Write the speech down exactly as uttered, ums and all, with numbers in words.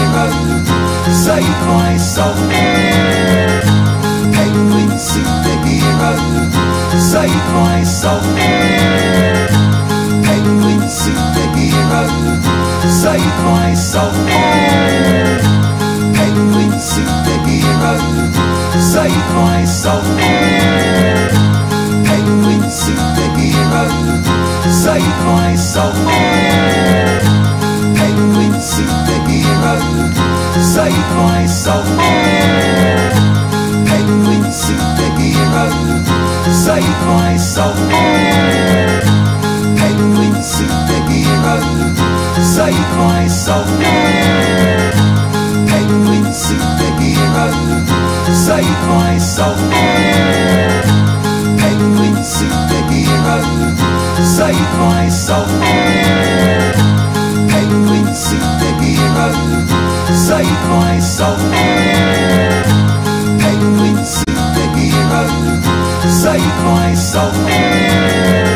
superhero, save my soul. Penguin superhero, save my soul. Penguin superhero, save my soul. Penguin superhero, save my soul. Penguin superhero, save my soul. Penguin superhero, save my soul. Penguin superhero, save my soul. Penguin superhero, save my soul. Penguin superhero, save my soul. Penguin superhero, save my soul. Penguin superhero, save my soul. Penguin superhero, save my soul.